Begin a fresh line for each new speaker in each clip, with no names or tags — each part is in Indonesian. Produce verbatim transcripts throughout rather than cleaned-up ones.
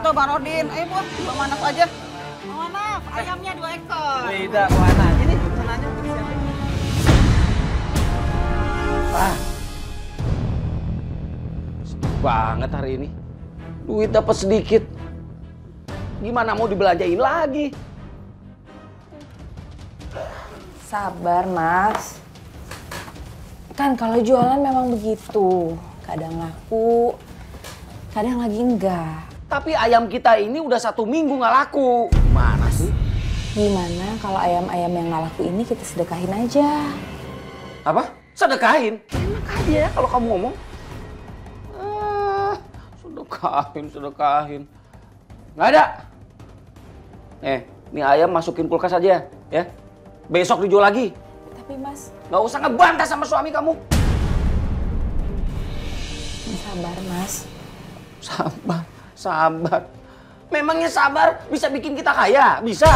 tuh Bang Rodin. Ayo Bu, Bang Manaf aja. Bang Manaf, ayamnya dua ekor.
Tidak, Bu Ana. Ini pesanannya untuk siapa?
Ah. Sedih banget hari ini. Duit dapat sedikit. Gimana mau dibelanjain lagi?
Sabar, Mas. Kan kalau jualan memang begitu. Kadang laku, kadang lagi enggak.
Tapi ayam kita ini udah satu minggu nggak laku. Gimana sih?
Gimana kalau ayam-ayam yang nggak laku ini kita sedekahin aja?
Apa? Sedekahin? Enak aja ya kalau kamu ngomong. Ah, sedekahin, sedekahin. Nggak ada. Eh, ini ayam masukin kulkas aja ya. Besok dijual lagi.
Tapi Mas...
Nggak usah ngebantah sama suami kamu.
Sabar, Mas.
Sabar, sabar. Memangnya sabar bisa bikin kita kaya? Bisa.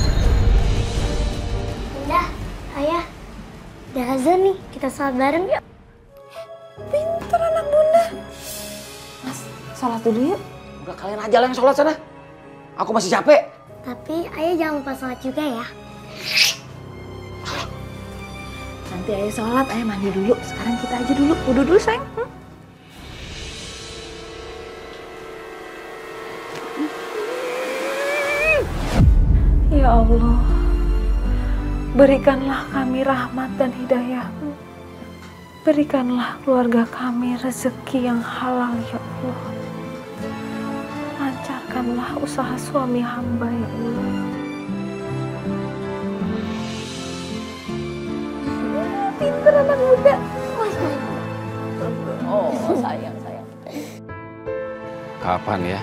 Udah, ayah. Udah azan nih, kita sholat bareng yuk.
Pinter anak bunda. Mas, sholat dulu yuk.
Udah kalian aja lah yang sholat sana. Aku masih capek.
Tapi ayah jangan lupa sholat juga ya.
Nanti ayah sholat, ayah mandi dulu. Sekarang kita aja dulu. Wudhu dulu, sayang. Hmm? Ya Allah, berikanlah kami rahmat dan hidayah-Mu. Berikanlah keluarga kami rezeki yang halal, ya Allah. Lancarkanlah usaha suami hamba, ya Allah. Pinter anak muda. Oh, sayang, sayang.
Kapan ya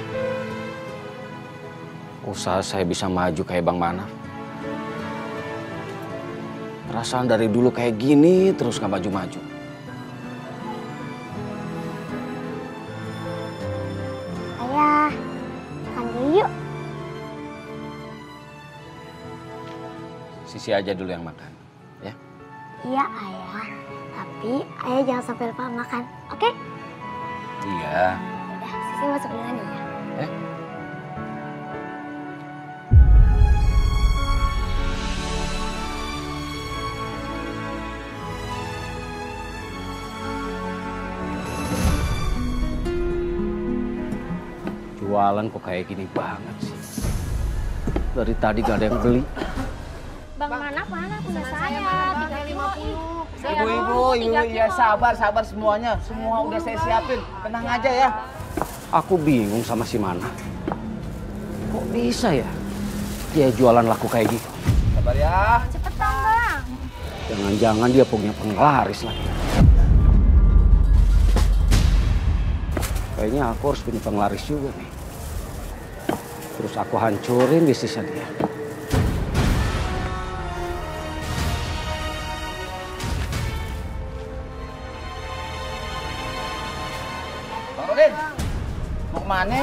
usaha saya bisa maju kayak Bang Manaf? Perasaan dari dulu kayak gini terus gak maju-maju.
Ayah, makan dulu yuk.
Sisi aja dulu yang makan, ya?
Iya ayah, tapi ayah jangan sampai lupa makan, oke?
Iya.
Udah, Sisi masuk duluan ya.
Eh? Jualan kok kayak gini banget sih. Dari tadi gak ada yang beli.
Bang Manaf mana punya saya? tiga lima puluh.
Ibu-ibu, ibu ya sabar, sabar semuanya. Semua udah saya siapin. Tenang aja ya.
Aku bingung sama si Mana. Kok bisa ya dia jualan laku kayak gitu?
Sabar ya.
Cepetan Bang.
Jangan-jangan dia punya penglaris lagi. Kayaknya aku harus punya penglaris juga nih. Terus aku hancurin bisnisnya dia.
Bang Rodin, mau kemana?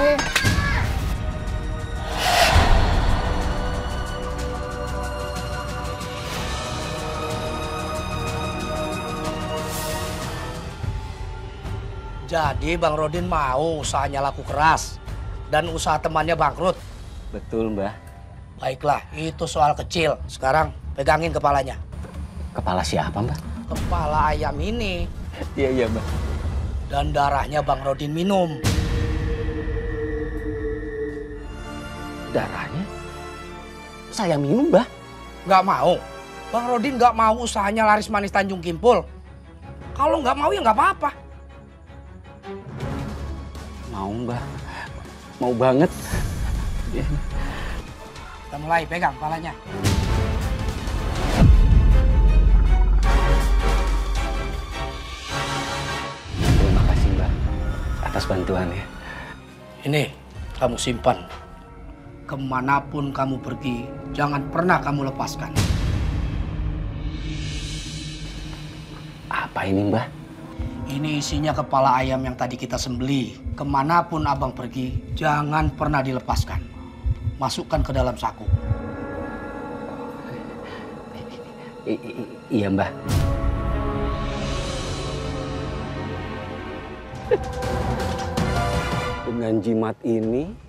Jadi Bang Rodin mau usahanya laku keras dan usaha temannya bangkrut.
Betul, Mbah.
Baiklah, itu soal kecil. Sekarang pegangin kepalanya.
Kepala siapa, Mbah?
Kepala ayam ini.
Iya, iya, Mbah.
Dan darahnya Bang Rodin minum.
Darahnya? Saya minum, Mbah.
Nggak mau. Bang Rodin nggak mau usahanya laris manis Tanjung Kimpul. Kalau nggak mau ya nggak apa-apa.
Mau, Mbah. Mau banget.
Kita mulai, pegang kepalanya.
Terima kasih, Mbah, atas bantuannya.
Ini kamu simpan. Kemanapun kamu pergi, jangan pernah kamu lepaskan.
Apa ini, Mbah?
Ini isinya kepala ayam yang tadi kita sembelih. Kemanapun abang pergi, jangan pernah dilepaskan. Masukkan ke dalam saku.
I i iya, Mbah. Dengan jimat ini,